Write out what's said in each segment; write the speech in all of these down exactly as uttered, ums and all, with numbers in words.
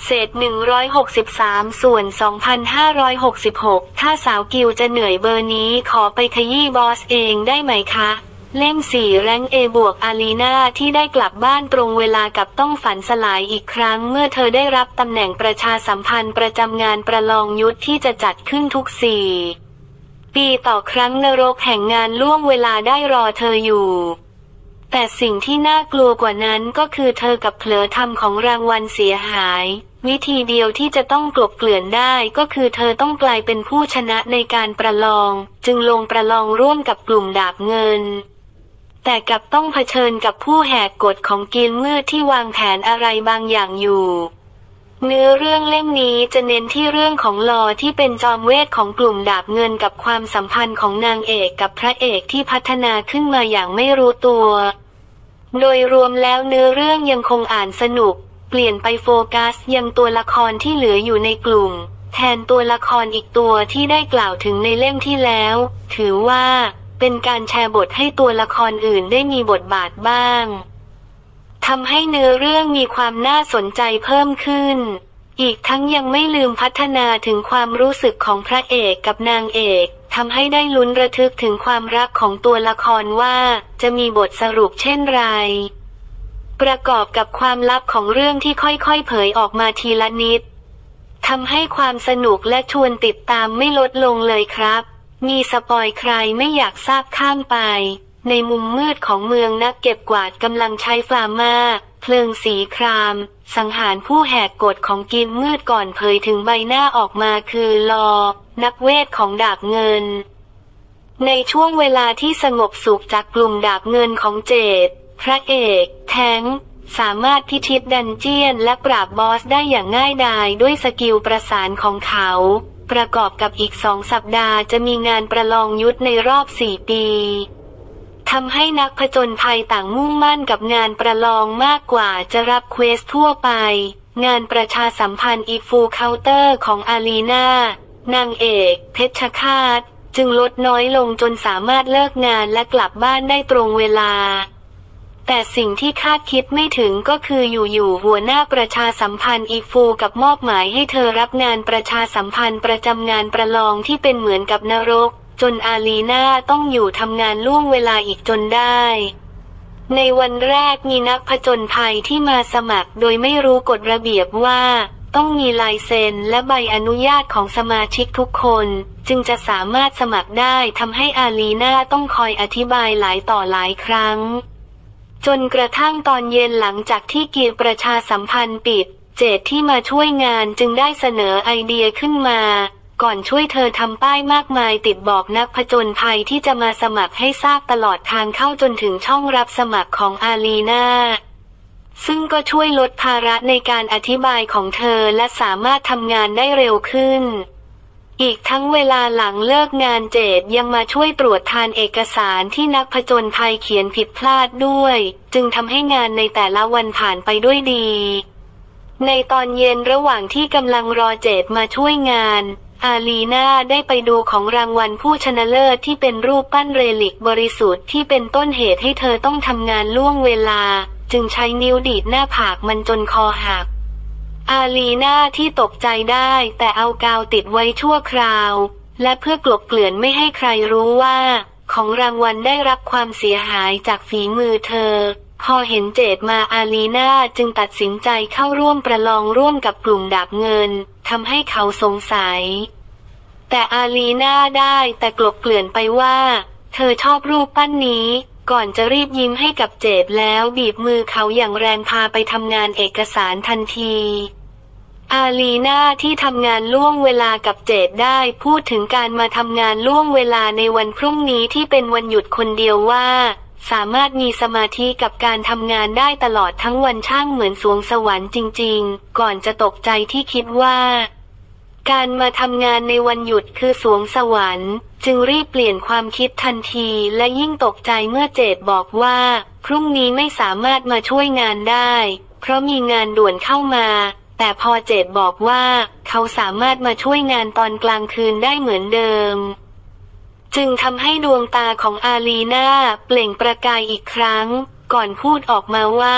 เศษหนึ่งร้อยหกสิบสามส่วนสองพันห้าร้อยหกสิบหกถ้าสาวกิวจะเหนื่อยเบอร์นี้ขอไปขยี้บอสเองได้ไหมคะเล่มสี่แรงเอบวกอารีนาที่ได้กลับบ้านตรงเวลากับต้องฝันสลายอีกครั้งเมื่อเธอได้รับตำแหน่งประชาสัมพันธ์ประจำงานประลองยุทธที่จะจัดขึ้นทุกสี่ปีต่อครั้งนรกแห่งงานล่วงเวลาได้รอเธออยู่แต่สิ่งที่น่ากลัวกว่านั้นก็คือเธอกับเผลอทำของรางวัลเสียหายวิธีเดียวที่จะต้องกลบเกลื่อนได้ก็คือเธอต้องกลายเป็นผู้ชนะในการประลองจึงลงประลองร่วมกับกลุ่มดาบเงินแต่กลับต้องเผชิญกับผู้แหกกฎของกิลด์มืดที่วางแผนอะไรบางอย่างอยู่เนื้อเรื่องเล่มนี้จะเน้นที่เรื่องของลอที่เป็นจอมเวทของกลุ่มดาบเงินกับความสัมพันธ์ของนางเอกกับพระเอกที่พัฒนาขึ้นมาอย่างไม่รู้ตัวโดยรวมแล้วเนื้อเรื่องยังคงอ่านสนุกเปลี่ยนไปโฟกัสยังตัวละครที่เหลืออยู่ในกลุ่มแทนตัวละครอีกตัวที่ได้กล่าวถึงในเล่มที่แล้วถือว่าเป็นการแชร์บทให้ตัวละครอื่นได้มีบทบาทบ้างทำให้เนื้อเรื่องมีความน่าสนใจเพิ่มขึ้นอีกทั้งยังไม่ลืมพัฒนาถึงความรู้สึกของพระเอกกับนางเอกทำให้ได้ลุ้นระทึกถึงความรักของตัวละครว่าจะมีบทสรุปเช่นไรประกอบกับความลับของเรื่องที่ค่อยๆเผยออกมาทีละนิดทำให้ความสนุกและชวนติดตามไม่ลดลงเลยครับมีสปอยใครไม่อยากทราบข้ามไปในมุมมืดของเมืองนักเก็บกวาดกำลังใช้ฟลาม่าเพลิงสีครามสังหารผู้แหกกฎของกิลด์มืดก่อนเผยถึงใบหน้าออกมาคือลอนักเวทของดาบเงินในช่วงเวลาที่สงบสุขจากกลุ่มดาบเงินของเจดพระเอกแทงค์สามารถพิชิตดันเจียนและปราบบอสได้อย่างง่ายดายด้วยสกิลประสานของเขาประกอบกับอีกสองสัปดาห์จะมีงานประลองยุทธในรอบสี่ปีทำให้นักผจญภัยต่างมุ่งมั่นกับงานประลองมากกว่าจะรับเควสทั่วไปงานประชาสัมพันธ์อีฟูเคาน์เตอร์ของอารีนานางเอกเพชฌฆาตจึงลดน้อยลงจนสามารถเลิกงานและกลับบ้านได้ตรงเวลาแต่สิ่งที่คาดคิดไม่ถึงก็คืออยู่ๆหัวหน้าประชาสัมพันธ์อีฟูกับมอบหมายให้เธอรับงานประชาสัมพันธ์ประจำงานประลองที่เป็นเหมือนกับนรกจนอารีนาต้องอยู่ทำงานล่วงเวลาอีกจนได้ในวันแรกมีนักผจญภัยที่มาสมัครโดยไม่รู้กฎระเบียบว่าต้องมีลายเซ็นและใบอนุญาตของสมาชิกทุกคนจึงจะสามารถสมัครได้ทำให้อารีนาต้องคอยอธิบายหลายต่อหลายครั้งจนกระทั่งตอนเย็นหลังจากที่กิลด์ประชาสัมพันธ์ปิดเจดที่มาช่วยงานจึงได้เสนอไอเดียขึ้นมาก่อนช่วยเธอทำป้ายมากมายติดบอกนักผจญภัยที่จะมาสมัครให้ทราบตลอดทางเข้าจนถึงช่องรับสมัครของอารีนาซึ่งก็ช่วยลดภาระในการอธิบายของเธอและสามารถทำงานได้เร็วขึ้นอีกทั้งเวลาหลังเลิกงานเจดยังมาช่วยตรวจทานเอกสารที่นักผจญภัยเขียนผิดพลาดด้วยจึงทำให้งานในแต่ละวันผ่านไปด้วยดีในตอนเย็นระหว่างที่กำลังรอเจดมาช่วยงานอารีนาได้ไปดูของรางวัลผู้ชนะเลิศที่เป็นรูปปั้นเรลิกบริสุทธิ์ที่เป็นต้นเหตุให้เธอต้องทำงานล่วงเวลาจึงใช้นิ้วดีดหน้าผากมันจนคอหักอารีนาที่ตกใจได้แต่เอากาวติดไว้ชั่วคราวและเพื่อกลบเกลื่อนไม่ให้ใครรู้ว่าของรางวัลได้รับความเสียหายจากฝีมือเธอพอเห็นเจดมาอารีนาจึงตัดสินใจเข้าร่วมประลองร่วมกับกลุ่มดาบเงินทำให้เขาสงสัยแต่อารีนาได้แต่กลบเกลื่อนไปว่าเธอชอบรูปปั้นนี้ก่อนจะรีบยิ้มให้กับเจดแล้วบีบมือเขาอย่างแรงพาไปทำงานเอกสารทันทีอารีนาที่ทำงานล่วงเวลากับเจดได้พูดถึงการมาทำงานล่วงเวลาในวันพรุ่งนี้ที่เป็นวันหยุดคนเดียวว่าสามารถมีสมาธิกับการทำงานได้ตลอดทั้งวันช่างเหมือนสวงสวรรค์จริงๆก่อนจะตกใจที่คิดว่าการมาทำงานในวันหยุดคือสวงสวรรค์จึงรีบเปลี่ยนความคิดทันทีและยิ่งตกใจเมื่อเจดบอกว่าพรุ่งนี้ไม่สามารถมาช่วยงานได้เพราะมีงานด่วนเข้ามาแต่พอเจดบอกว่าเขาสามารถมาช่วยงานตอนกลางคืนได้เหมือนเดิมจึงทำให้ดวงตาของอารีนาเปล่งประกายอีกครั้งก่อนพูดออกมาว่า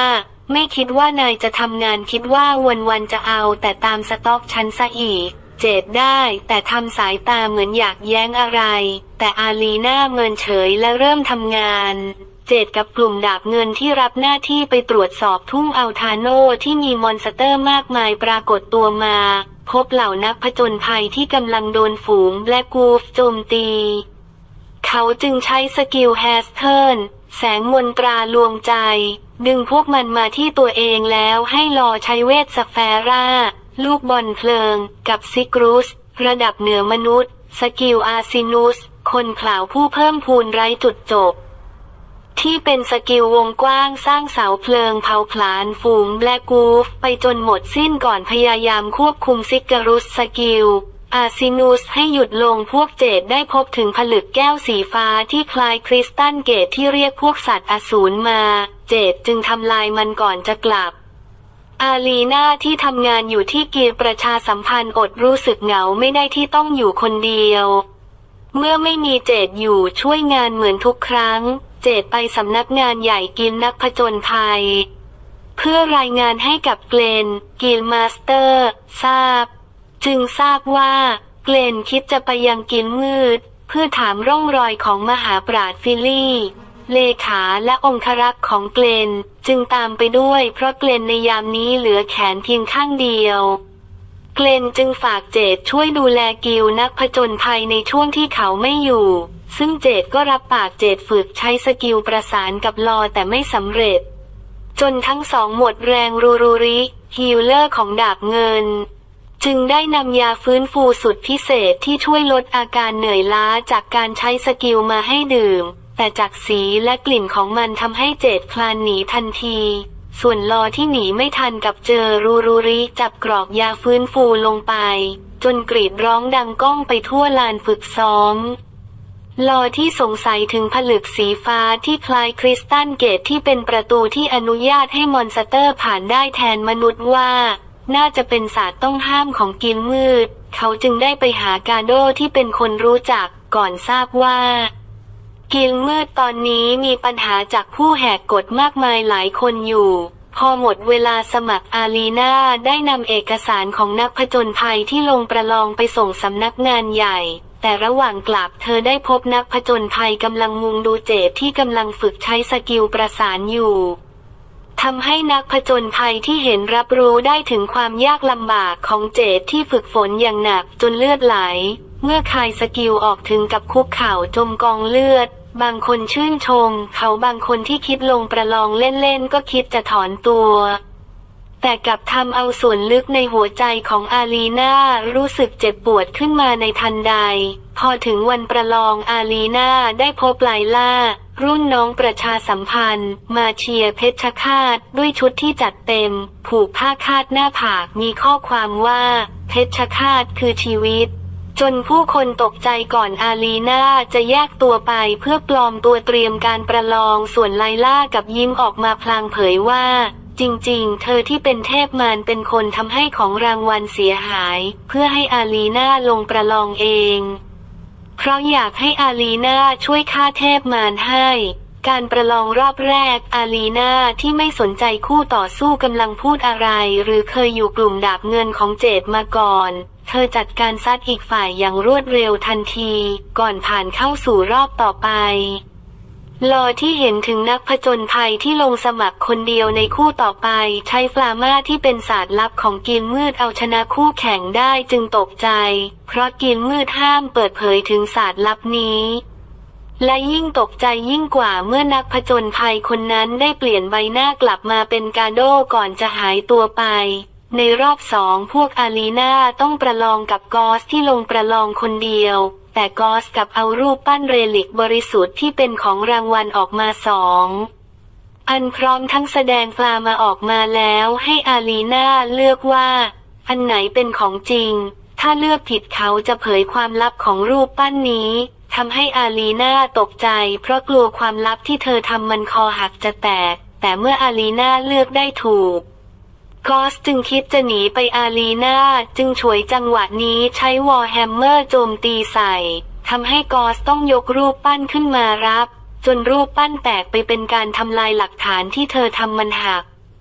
ไม่คิดว่านายจะทำงานคิดว่าวันๆจะเอาแต่ตามสต็อกฉันซะอีกเจดได้แต่ทำสายตาเหมือนอยากแย้งอะไรแต่อาลีน่าเมินเฉยและเริ่มทำงานเจดกับกลุ่มดาบเงินที่รับหน้าที่ไปตรวจสอบทุ่งอัลทาโนที่มีมอนสเตอร์มากมายปรากฏตัวมาพบเหล่านักผจญภัยที่กำลังโดนฝูงแบล็กวูฟโจมตีเขาจึงใช้สกิลแฮสเทิร์นแสงมนตราลวงใจดึงพวกมันมาที่ตัวเองแล้วให้รอใช้เวทสเฟราลูกบอลเพลิงกับซิกรุสระดับเหนือมนุษย์สกิลอาซินุสคนข่าวผู้เพิ่มพูนไร้จุดจบที่เป็นสกิลวงกว้างสร้างเสาเพลิงเผาผลาญฝูงแบล็กวูฟไปจนหมดสิ้นก่อนพยายามควบคุมซิกรุสสกิลอาซินุสให้หยุดลงพวกเจดได้พบถึงผลึกแก้วสีฟ้าที่คล้ายคริสตัลเกตที่เรียกพวกสัตว์อสูรมาเจดจึงทำลายมันก่อนจะกลับอาลีนาที่ทำงานอยู่ที่กีฬาประชาสัมพันธ์อดรู้สึกเหงาไม่ได้ที่ต้องอยู่คนเดียวเมื่อไม่มีเจดอยู่ช่วยงานเหมือนทุกครั้งเจดไปสำนักงานใหญ่กิลด์นักผจญภัยเพื่อรายงานให้กับเกลนกิลด์มาสเตอร์ทราบจึงทราบว่าเกลนคิดจะไปยังกิลด์มืดเพื่อถามร่องรอยของมหาปราชญ์ฟิลลี่เลขาและองครักษ์ของเกลนจึงตามไปด้วยเพราะเกลนในยามนี้เหลือแขนเพียงข้างเดียวเกลนจึงฝากเจดช่วยดูแลกิลด์นักผจญภัยในช่วงที่เขาไม่อยู่ซึ่งเจดก็รับปากเจดฝึกใช้สกิลประสานกับลอแต่ไม่สำเร็จจนทั้งสองหมดแรงรูรูริฮีลเลอร์ของดาบเงินจึงได้นำยาฟื้นฟูสุดพิเศษที่ช่วยลดอาการเหนื่อยล้าจากการใช้สกิลมาให้ดื่มแต่จากสีและกลิ่นของมันทำให้เจดคลานหนีทันทีส่วนลอที่หนีไม่ทันกับเจอรูรูริจับกรอกยาฟื้นฟูลงไปจนกรีดร้องดังก้องไปทั่วลานฝึกซ้อมลอที่สงสัยถึงผลึกสีฟ้าที่คล้ายคริสตัลเกตที่เป็นประตูที่อนุญาตให้มอนสเตอร์ผ่านได้แทนมนุษย์ว่าน่าจะเป็นศาสตร์ต้องห้ามของกิลด์มืดเขาจึงได้ไปหากาโดที่เป็นคนรู้จักก่อนทราบว่ากิลด์มืดตอนนี้มีปัญหาจากผู้แหกกฎมากมายหลายคนอยู่พอหมดเวลาสมัครอาลีนาได้นำเอกสารของนักผจญภัยที่ลงประลองไปส่งสำนักงานใหญ่แต่ระหว่างกลับเธอได้พบนักผจญภัยกำลังมุงดูเจดที่กำลังฝึกใช้สกิลประสานอยู่ทำให้นักผจญภัยที่เห็นรับรู้ได้ถึงความยากลำบากของเจดที่ฝึกฝนอย่างหนักจนเลือดไหลเมื่อคายสกิลออกถึงกับคุกเข่าจมกองเลือดบางคนชื่นชมเขาบางคนที่คิดลงประลองเล่นๆก็คิดจะถอนตัวแต่กลับทำเอาส่วนลึกในหัวใจของอาลีนารู้สึกเจ็บปวดขึ้นมาในทันใดพอถึงวันประลองอาลีนาได้พบไลล่ารุ่นน้องประชาสัมพันธ์มาเชียร์เพชรฆาตด้วยชุดที่จัดเต็มผูกผ้าคาดหน้าผากมีข้อความว่าเพชรฆาตคือชีวิตจนผู้คนตกใจก่อนอาลีนาจะแยกตัวไปเพื่อปลอมตัวเตรียมการประลองส่วนไลล่ากับยิ้มออกมาพลางเผยว่าจริงๆเธอที่เป็นเทพมารเป็นคนทำให้ของรางวัลเสียหายเพื่อให้อาลีนาลงประลองเองเพราะอยากให้อาลีนาช่วยฆ่าเทพมารให้การประลองรอบแรกอาลีนาที่ไม่สนใจคู่ต่อสู้กำลังพูดอะไรหรือเคยอยู่กลุ่มดาบเงินของเจดมาก่อนเธอจัดการซัดอีกฝ่ายอย่างรวดเร็วทันทีก่อนผ่านเข้าสู่รอบต่อไปลอที่เห็นถึงนักผจญภัยที่ลงสมัครคนเดียวในคู่ต่อไปใช้ฟลาม่าที่เป็นศาสตร์ลับของกิลด์มืดเอาชนะคู่แข่งได้จึงตกใจเพราะกิลด์มืดห้ามเปิดเผยถึงศาสตร์ลับนี้และยิ่งตกใจยิ่งกว่าเมื่อนักผจญภัยคนนั้นได้เปลี่ยนใบหน้ากลับมาเป็นกาโดก่อนจะหายตัวไปในรอบสองพวกอาลีนาต้องประลองกับกอสที่ลงประลองคนเดียวแต่กอสกับเอารูปปั้นเรลิกบริสุทธิ์ที่เป็นของรางวัลออกมาสองอันพร้อมทั้งแสดงปลามาออกมาแล้วให้อาลีนาเลือกว่าอันไหนเป็นของจริงถ้าเลือกผิดเขาจะเผยความลับของรูปปั้นนี้ทำให้อาลีนาตกใจเพราะกลัวความลับที่เธอทำมันคอหักจะแตกแต่เมื่ออาลีนาเลือกได้ถูกกอสจึงคิดจะหนีไปอาลีนาจึงฉวยจังหวะนี้ใช้วอร์แฮมเมอร์โจมตีใส่ทำให้กอสต้องยกรูปปั้นขึ้นมารับจนรูปปั้นแตกไปเป็นการทำลายหลักฐานที่เธอทำมันหัก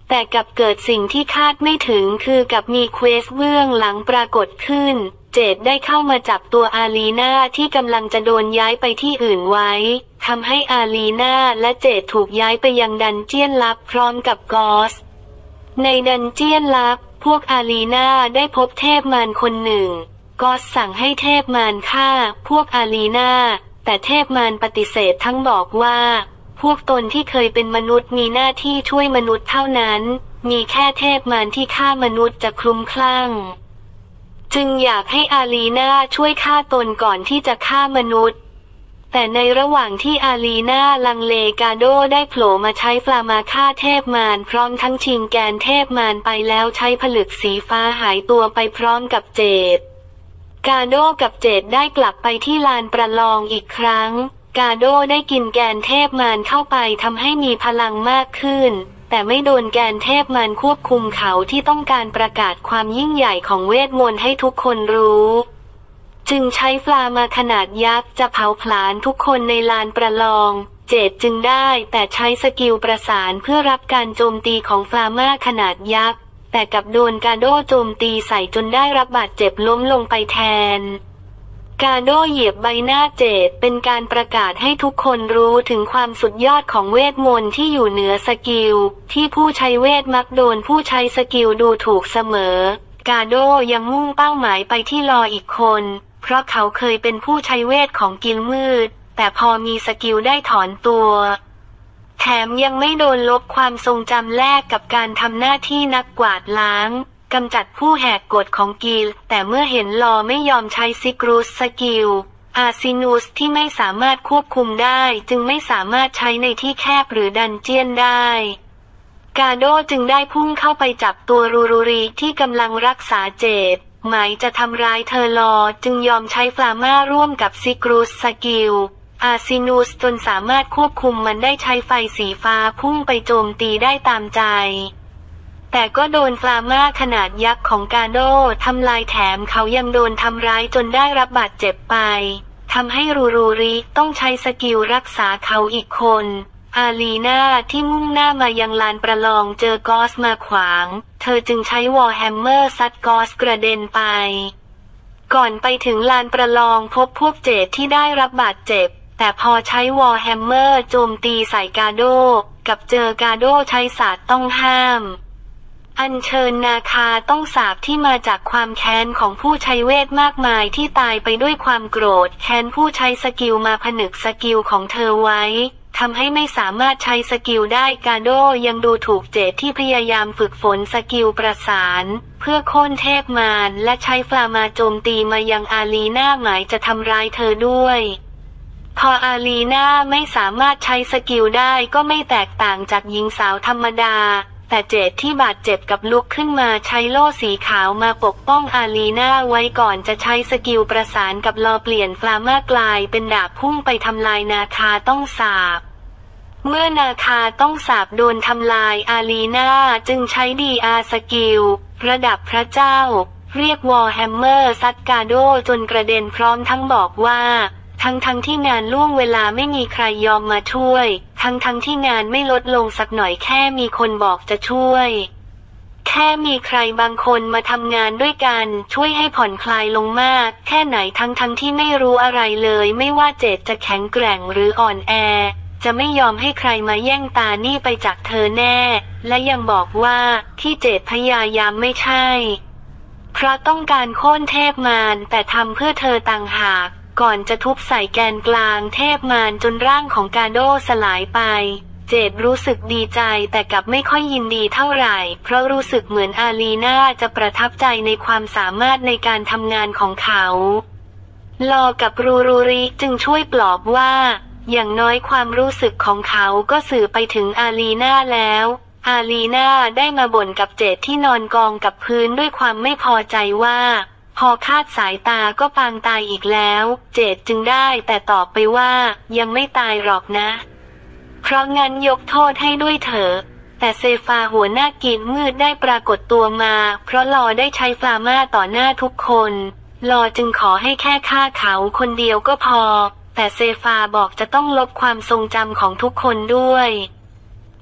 แต่กับเกิดสิ่งที่คาดไม่ถึงคือกับมีเควสเบื้องหลังปรากฏขึ้นเจดได้เข้ามาจับตัวอารีนาที่กำลังจะโดนย้ายไปที่อื่นไว้ทำให้อารีนาและเจดถูกย้ายไปยังดันเจียนลับพร้อมกับกอสในดันเจียนลับพวกอารีนาได้พบเทพมารคนหนึ่งกอสสั่งให้เทพมารฆ่าพวกอารีนาแต่เทพมารปฏิเสธทั้งบอกว่าพวกตนที่เคยเป็นมนุษย์มีหน้าที่ช่วยมนุษย์เท่านั้นมีแค่เทพมารที่ฆ่ามนุษย์จะคลุ้มคลั่งจึงอยากให้อารีนาช่วยฆ่าตนก่อนที่จะฆ่ามนุษย์แต่ในระหว่างที่อารีนาลังเลกาโดได้โผล่มาใช้ปลามาฆ่าเทพมารพร้อมทั้งชิงแกนเทพมารไปแล้วใช้ผลึกสีฟ้าหายตัวไปพร้อมกับเจดกาโดกับเจดได้กลับไปที่ลานประลองอีกครั้งกาโดได้กินแกนเทพมารเข้าไปทำให้มีพลังมากขึ้นแต่ไม่โดนแกนเทพมารควบคุมเขาที่ต้องการประกาศความยิ่งใหญ่ของเวทมนต์ให้ทุกคนรู้จึงใช้ปลามาขนาดยักษ์จะเผาผลาญทุกคนในลานประลองเจดจึงได้แต่ใช้สกิลประสานเพื่อรับการโจมตีของปลามาขนาดยักษ์แต่กับโดนกาโดโจมตีใส่จนได้รับบาดเจ็บล้มลงไปแทนกาโดเหยียบใบหน้าเจดเป็นการประกาศให้ทุกคนรู้ถึงความสุดยอดของเวทมนต์ที่อยู่เหนือสกิลที่ผู้ใช้เวทมักโดนผู้ใช้สกิลดูถูกเสมอกาโดยังมุ่งเป้าหมายไปที่ลออีกคนเพราะเขาเคยเป็นผู้ใช้เวทของกิลมืดแต่พอมีสกิลได้ถอนตัวแถมยังไม่โดนลบความทรงจำแลกกับการทำหน้าที่นักกวาดล้างกำจัดผู้แหกกฎของกิลแต่เมื่อเห็นลอไม่ยอมใช้ซิกรุสสกิลอาซินูสที่ไม่สามารถควบคุมได้จึงไม่สามารถใช้ในที่แคบหรือดันเจียนได้กาโดจึงได้พุ่งเข้าไปจับตัวรูรูรีที่กำลังรักษาเจดหมายจะทำร้ายเธอลอจึงยอมใช้ฟลาม่าร่วมกับซิกรุสสกิลอาซินูสจนสามารถควบคุมมันได้ใช้ไฟสีฟ้าพุ่งไปโจมตีได้ตามใจแต่ก็โดนฟลาม่าขนาดยักษ์ของกาโดทำลายแถมเขายังโดนทำร้ายจนได้รับบาดเจ็บไปทำให้รูรูริต้องใช้สกิลรักษาเขาอีกคนอารีนาที่มุ่งหน้ามายังลานประลองเจอกอสมาขวางเธอจึงใช้วอลแฮมเมอร์ซัดกอสกระเด็นไปก่อนไปถึงลานประลองพบพวกเจดที่ได้รับบาดเจ็บแต่พอใช้วอลแฮมเมอร์โจมตีใส่กาโดกับเจอกาโดใช้ศาสตร์ต้องห้ามอัญเชิญนาคาต้องสาปที่มาจากความแค้นของผู้ใช้เวทมากมายที่ตายไปด้วยความโกรธแค้นผู้ใช้สกิลมาผนึกสกิลของเธอไว้ทำให้ไม่สามารถใช้สกิลได้กาโดยังดูถูกเจดที่พยายามฝึกฝนสกิลประสานเพื่อโค่นเทพมารและใช้ฟลามาโจมตีมายังอารีนาหมายจะทำร้ายเธอด้วยพออารีนาไม่สามารถใช้สกิลได้ก็ไม่แตกต่างจากหญิงสาวธรรมดาแต่เจดที่บาดเจ็บกับลุกขึ้นมาใช้โล่สีขาวมาปกป้องอารีนาไว้ก่อนจะใช้สกิลประสานกับลอเปลี่ยนฟลามากลายเป็นดาบพุ่งไปทำลายนาคาต้องสาบเมื่อนาคาต้องสาบโดนทำลายอารีนาจึงใช้ดีอาสกิลระดับพระเจ้าเรียกวอลแฮมเมอร์ซัดกาโดจนกระเด็นพร้อมทั้งบอกว่าทั้งทั้งที่งานล่วงเวลาไม่มีใครยอมมาช่วยทั้งทั้งที่งานไม่ลดลงสักหน่อยแค่มีคนบอกจะช่วยแค่มีใครบางคนมาทำงานด้วยกันช่วยให้ผ่อนคลายลงมากแค่ไหนทั้งทั้งที่ไม่รู้อะไรเลยไม่ว่าเจตจะแข็งแกร่งหรืออ่อนแอจะไม่ยอมให้ใครมาแย่งตานี่ไปจากเธอแน่และยังบอกว่าที่เจตพยายามไม่ใช่เพราะต้องการโค่นเทพมารแต่ทำเพื่อเธอต่างหากก่อนจะทุบใส่แกนกลางเทพมารจนร่างของกาโดสลายไปเจดรู้สึกดีใจแต่กลับไม่ค่อยยินดีเท่าไหร่เพราะรู้สึกเหมือนอารีนาจะประทับใจในความสามารถในการทำงานของเขาลอกับรูรูริจึงช่วยปลอบว่าอย่างน้อยความรู้สึกของเขาก็สื่อไปถึงอารีนาแล้วอารีนาได้มาบ่นกับเจดที่นอนกองกับพื้นด้วยความไม่พอใจว่าพอคาดสายตาก็ปางตายอีกแล้วเจดจึงได้แต่ตอบไปว่ายังไม่ตายหรอกนะเพราะงั้นยกโทษให้ด้วยเถอะแต่เซฟาหัวหน้ากินมืดได้ปรากฏตัวมาเพราะลอได้ใช้ฟลาม่าต่อหน้าทุกคนลอจึงขอให้แค่ฆ่าเขาคนเดียวก็พอแต่เซฟาบอกจะต้องลบความทรงจำของทุกคนด้วย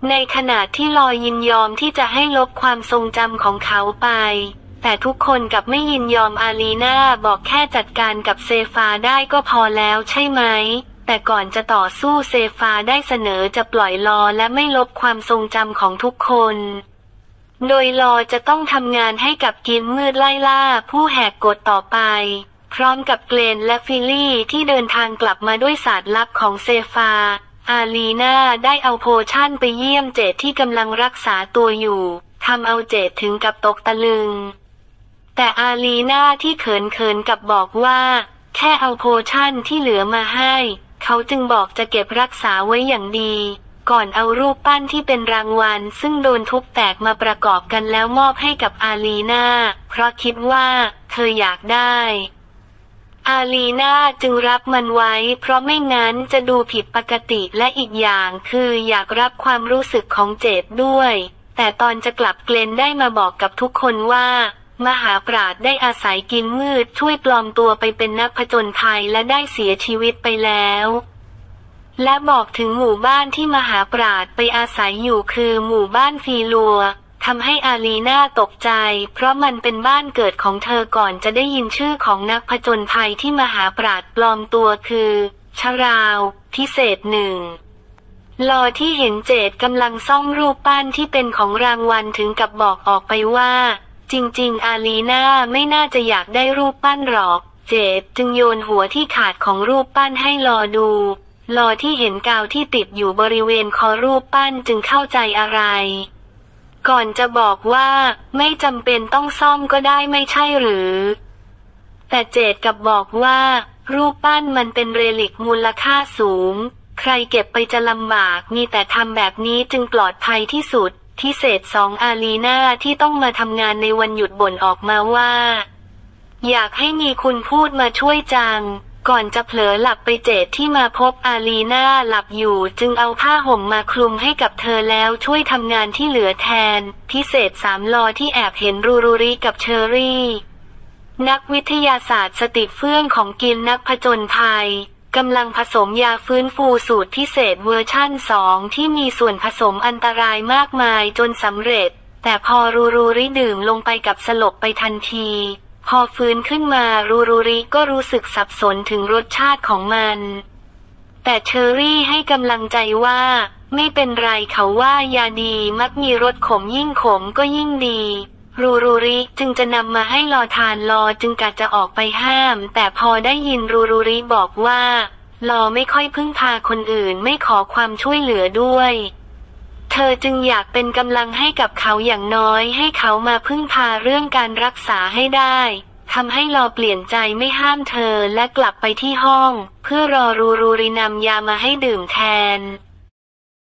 ในขณะที่ลอยินยอมที่จะให้ลบความทรงจำของเขาไปแต่ทุกคนกลับไม่ยินยอมอาลีนาบอกแค่จัดการกับเซฟาได้ก็พอแล้วใช่ไหมแต่ก่อนจะต่อสู้เซฟาได้เสนอจะปล่อยลอและไม่ลบความทรงจำของทุกคนโดยลอจะต้องทำงานให้กับกินมืดไล่ล่าผู้แหกกฎต่อไปพร้อมกับเกรนและฟิลลี่ที่เดินทางกลับมาด้วยศาสตร์ลับของเซฟาอาลีนาได้เอาโพชั่นไปเยี่ยมเจดที่กำลังรักษาตัวอยู่ทำเอาเจดถึงกับตกตะลึงแต่อาลีนาที่เขินๆกับบอกว่าแค่เอาโพชั่นที่เหลือมาให้เขาจึงบอกจะเก็บรักษาไว้อย่างดีก่อนเอารูปปั้นที่เป็นรางวัลซึ่งโดนทุบแตกมาประกอบกันแล้วมอบให้กับอาลีนาเพราะคิดว่าเธออยากได้อาลีนาจึงรับมันไว้เพราะไม่งั้นจะดูผิดปกติและอีกอย่างคืออยากรับความรู้สึกของเจดด้วยแต่ตอนจะกลับเกรนได้มาบอกกับทุกคนว่ามหาปราชญ์ได้อาศัยกินมืดช่วยปลอมตัวไปเป็นนักผจญภัยและได้เสียชีวิตไปแล้วและบอกถึงหมู่บ้านที่มหาปราชญ์ไปอาศัยอยู่คือหมู่บ้านฟีลัวทำให้อาลีนาตกใจเพราะมันเป็นบ้านเกิดของเธอก่อนจะได้ยินชื่อของนักผจญภัยที่มหาปราชญ์ปลอมตัวคือชราวพิเศษหนึ่งลอที่เห็นเจดกำลังซ่อมรูปปั้นที่เป็นของรางวัลถึงกับบอกออกไปว่าจริงๆอาลีนาไม่น่าจะอยากได้รูปปั้นหรอกเจดจึงโยนหัวที่ขาดของรูปปั้นให้ลอดูลอที่เห็นกาวที่ติดอยู่บริเวณคอรูปปั้นจึงเข้าใจอะไรก่อนจะบอกว่าไม่จำเป็นต้องซ่อมก็ได้ไม่ใช่หรือแต่เจดกลับบอกว่ารูปปั้นมันเป็นเรลิกมูลค่าสูงใครเก็บไปจะลำบากมีแต่ทำแบบนี้จึงปลอดภัยที่สุดที่เศษสองอาลีนาที่ต้องมาทำงานในวันหยุดบ่นออกมาว่าอยากให้มีคุณพูดมาช่วยจังก่อนจะเผลอหลับไปเจดที่มาพบอาลีนาหลับอยู่จึงเอาผ้าห่มมาคลุมให้กับเธอแล้วช่วยทำงานที่เหลือแทนพิเศษสามลอที่แอบเห็นรูรูริกับเชอรี่นักวิทยาศาสตร์สติเฟื่องของกินนักผจญภัยกำลังผสมยาฟื้นฟูสูตรพิเศษเวอร์ชั่นสองที่มีส่วนผสมอันตรายมากมายจนสำเร็จแต่พอรูรูริดื่มลงไปกับสลบไปทันทีพอฟื้นขึ้นมารูรูริก็รู้สึกสับสนถึงรสชาติของมันแต่เชอรี่ให้กำลังใจว่าไม่เป็นไรเขาว่ายาดีมักมีรสขมยิ่งขมก็ยิ่งดีรูรูริจึงจะนำมาให้ลอทานลอจึงกะจะออกไปห้ามแต่พอได้ยินรูรูริบอกว่าลอไม่ค่อยพึ่งพาคนอื่นไม่ขอความช่วยเหลือด้วยเธอจึงอยากเป็นกำลังให้กับเขาอย่างน้อยให้เขามาพึ่งพาเรื่องการรักษาให้ได้ทำให้ลอเปลี่ยนใจไม่ห้ามเธอและกลับไปที่ห้องเพื่อรอรูรูรินำยามาให้ดื่มแทน